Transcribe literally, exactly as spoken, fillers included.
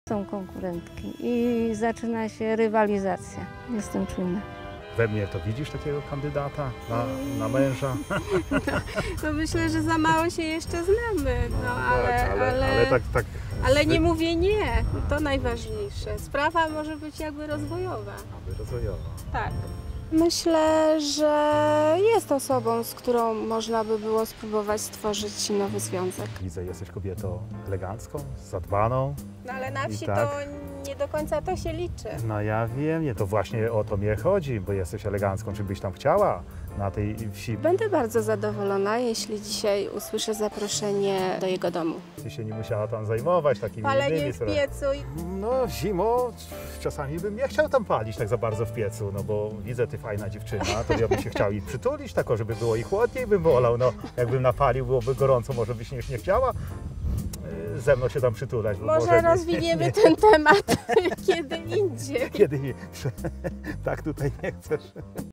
tą konkurentki i zaczyna się rywalizacja. Jestem czujna. We mnie to widzisz takiego kandydata na, na męża? No myślę, że za mało się jeszcze znamy, no ale, tak, ale, ale, ale tak, tak. ale nie mówię nie, to najważniejsze. Sprawa może być jakby rozwojowa. Aby rozwojowa. Tak. Myślę, że jest osobą, z którą można by było spróbować stworzyć nowy związek. Widzę, jesteś kobietą elegancką, zadbaną. No ale na I wsi tak. to nie do końca to się liczy. No ja wiem, nie, to właśnie o to mnie chodzi, bo jesteś elegancką, czy byś tam chciała na tej wsi. Będę bardzo zadowolona, jeśli dzisiaj usłyszę zaproszenie do jego domu. Ty się nie musiała tam zajmować takimi Palenie innymi w sprawami. piecu. i- No zimą czasami bym nie chciał tam palić tak za bardzo w piecu, no bo widzę, ty fajna dziewczyna, to ja bym się chciał i przytulić, tako, żeby było i chłodniej bym wolał, no jakbym napalił, byłoby gorąco, może byś nie, nie chciała y, ze mną się tam przytulać. Bo Może nie- rozwiniemy nie- ten temat kiedy indziej. Kiedy mi tak tutaj nie chcesz.